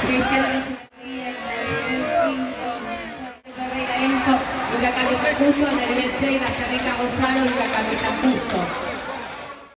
Cristiano Echeverría, en el 5, Ferreira Enzo, Huracán de San Justo, en el nivel 6, Rica González.